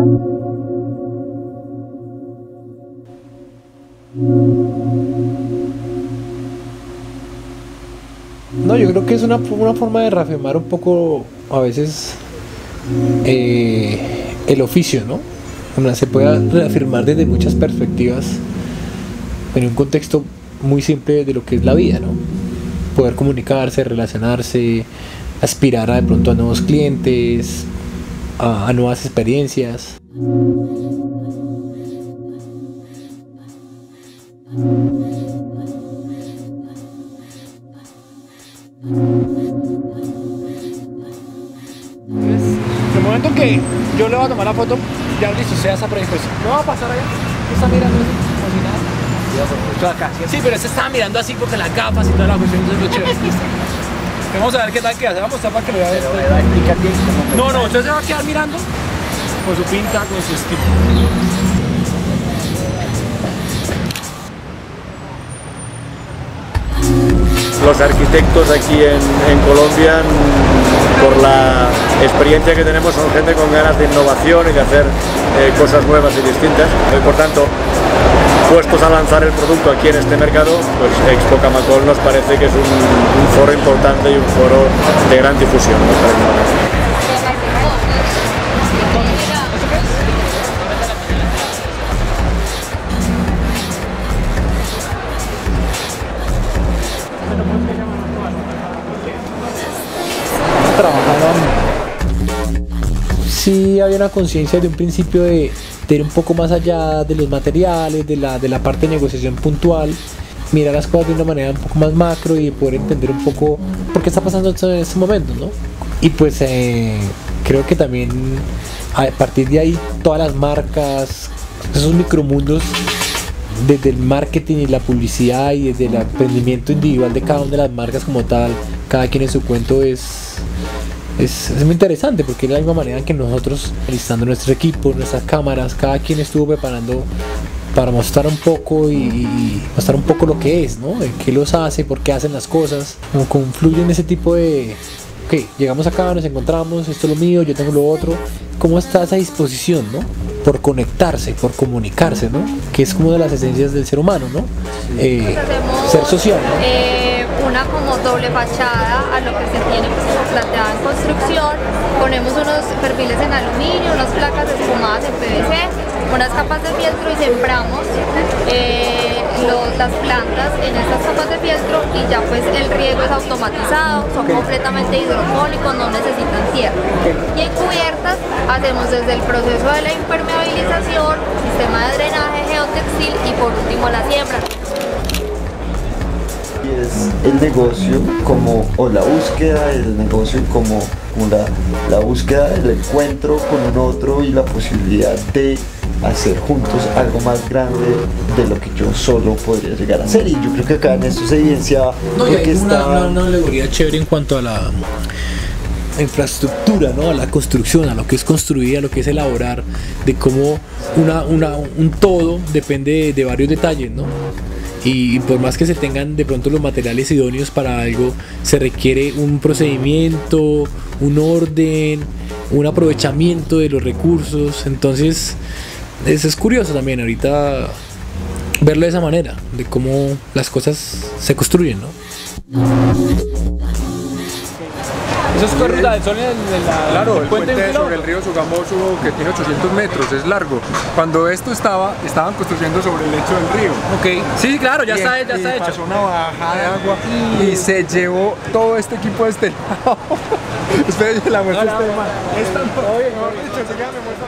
No, yo creo que es una forma de reafirmar un poco a veces el oficio, ¿no? Se puede reafirmar desde muchas perspectivas en un contexto muy simple de lo que es la vida, ¿no? Poder comunicarse, relacionarse, aspirar de pronto a nuevos clientes, a nuevas experiencias. En el momento que yo le voy a tomar la foto, ya listo, sea esa predisposición. No va a pasar allá, está mirando así, como si nada. Acá, sí, pero se estaba mirando así porque las gafas y toda la cuestión, entonces lo chévere. Vamos a ver qué tal queda, vamos a mostrar para que lo vea. No, entonces se va a quedar mirando con su pinta, con su estilo. Los arquitectos aquí en Colombia, por la experiencia que tenemos, son gente con ganas de innovación y de hacer cosas nuevas y distintas. Y por tanto, puestos a lanzar el producto aquí en este mercado, pues Expo Camacol nos parece que es un foro importante y un foro de gran difusión, ¿no? Sí había una conciencia de un principio de ir un poco más allá de los materiales, de la parte de negociación puntual, mirar las cosas de una manera un poco más macro y poder entender un poco por qué está pasando esto en este momento, ¿no? Y pues creo que también a partir de ahí todas las marcas, esos micromundos, desde el marketing y la publicidad y desde el emprendimiento individual de cada una de las marcas como tal, cada quien en su cuento es muy interesante, porque es la misma manera en que nosotros, listando nuestros equipos, nuestras cámaras, cada quien estuvo preparando para mostrar un poco y mostrar un poco lo que es, ¿no? Qué los hace, por qué hacen las cosas, como confluyen ese tipo de... Ok, llegamos acá, nos encontramos, esto es lo mío, yo tengo lo otro. ¿Cómo está esa disposición, no? Por conectarse, por comunicarse, ¿no? Que es como de las esencias del ser humano, ¿no? Ser social, ¿no? Una como doble fachada a lo que se tiene planteado en construcción. Ponemos unos perfiles en aluminio, unas placas espumadas en PVC, unas capas de fieltro y sembramos las plantas en estas capas de fieltro, y ya pues el riego es automatizado, son completamente hidropónicos, no necesitan tierra. Y en cubiertas hacemos desde el proceso de la impermeabilización, sistema de drenaje geotextil y por último la siembra. Y es el negocio como, o la búsqueda del negocio como la búsqueda del encuentro con un otro y la posibilidad de hacer juntos algo más grande de lo que yo solo podría llegar a hacer. Y yo creo que acá en esto se evidencia porque está una alegoría chévere en cuanto a la infraestructura, ¿no? A la construcción, a lo que es construir, a lo que es elaborar, de cómo un todo depende de varios detalles, ¿no? Y por más que se tengan de pronto los materiales idóneos para algo, se requiere un procedimiento, un orden, un aprovechamiento de los recursos. Entonces eso es curioso también ahorita verlo de esa manera, de cómo las cosas se construyen, ¿no? Eso es Ruta del Sol claro, el puente sobre el río Sogamoso, que tiene 800 metros, es largo. Cuando esto estaban construyendo sobre el lecho del río. Ok, sí, claro, ya está hecho. Pasó una bajada de agua y se llevó todo este equipo de este lado. Espera, yo la muestro a usted, man. Es tan oye, mejor dicho, se queda, me muestra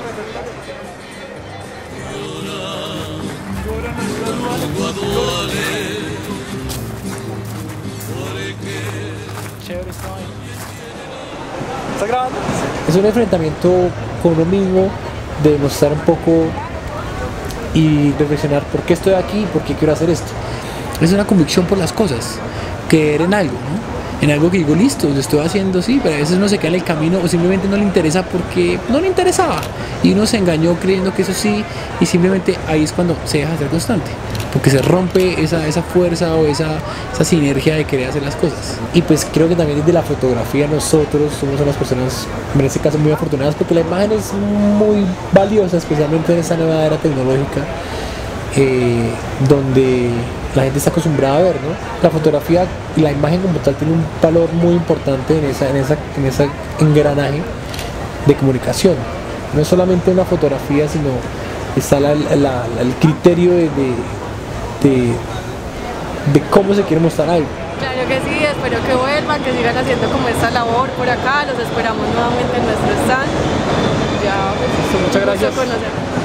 Chévere, está ahí. ¿Está grabando? Es un enfrentamiento con uno mismo, de demostrar un poco y reflexionar por qué estoy aquí, por qué quiero hacer esto. Es una convicción por las cosas, creer en algo, ¿no? en algo que digo, listo, lo estoy haciendo, sí, pero a veces uno se queda en el camino o simplemente no le interesa porque no le interesaba y uno se engañó creyendo que eso sí, y simplemente ahí es cuando se deja de ser constante, porque se rompe esa fuerza o esa sinergia de querer hacer las cosas. Y pues creo que también desde la fotografía nosotros somos unas personas, en este caso, muy afortunadas, porque la imagen es muy valiosa, especialmente en esta nueva era tecnológica, donde la gente está acostumbrada a ver, ¿no? La fotografía y la imagen como tal tiene un valor muy importante en ese engranaje de comunicación. No es solamente una fotografía, sino está el criterio de cómo se quiere mostrar algo. Claro que sí, espero que vuelvan, que sigan haciendo como esta labor por acá, los esperamos nuevamente en nuestro stand. Ya, pues, Muchas gracias. Un gusto conocer.